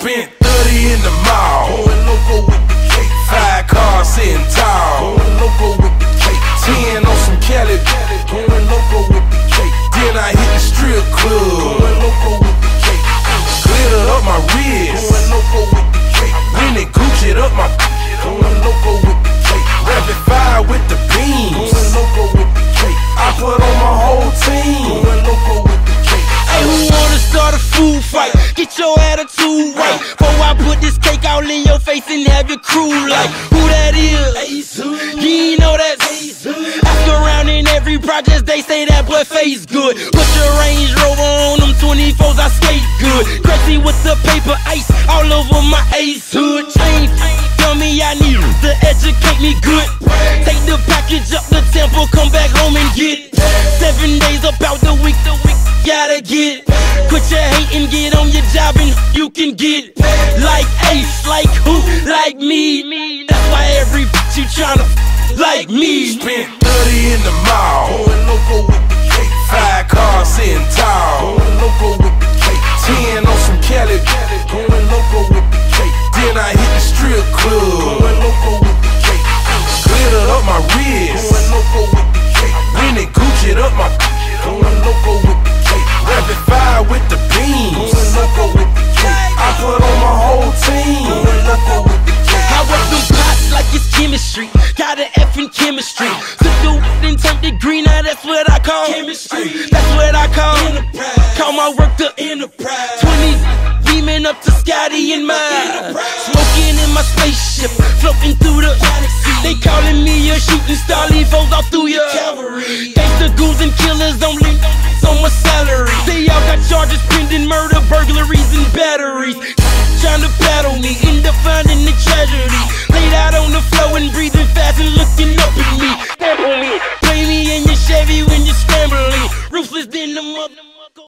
Spent 30 in the mall, going loco with the cake. 5 cars sitting tall, going loco with the cake. 10 on some Cali, going loco with the cake. Then I hit the strip club, going loco with the cake. Glittered up my wrist, going loco with the cake. When it Gucci'd up my, going loco with the cake. Rapid fire with the beams, going loco with the cake. I put on my whole team, going loco with the cake. Hey, who wanna start a food fight? Get your attitude right. Before I put this cake all in your face and have your crew like, who that is? You ain't know that. Ask around in every project, they say that boy face good. Put your Range Rover on them 24s, I skate good. Crazy with the paper ice all over my ace hood. Chain, tell me I need to educate me good. Take the package up the temple, come back home and get 7 days about the week, gotta get. Quit your hate and get on your job and you can get like Ace, like who, like me. That's why every bitch you tryna like me. Spent 30 in the mall, going loco with the cake. 5 cars sitting tall, going loco with the cake. 10 on some Cali, going loco with the cake. Then I hit the strip club, going loco with the cake. Glittered up my wrist, going loco with the cake. When it Gucci'd up my, going loco with the cake. Rapid fire with the beams, going loco with the cake. I put on my whole team, going loco with the cake. I work them pots like it's chemistry, got an F in chemistry. Took the wood and turned it green, now that's what I call chemistry. That's what I call enterprise. Call my work the enterprise. 20s beaming up to Scotty and mine. Smoking in my spaceship, floating through the galaxy. They calling me a shooting star, leave foes all through your cavalry. Gangsta goons and killers only on my salary. They all got charges pending, murder, burglaries, and batteries. Trying to battle me, end up finding the tragedy. Laid out on the floor and breathing fast and looking up at me. Sample me, play me in your Chevy when you're scrambling. Ruthless in the mother.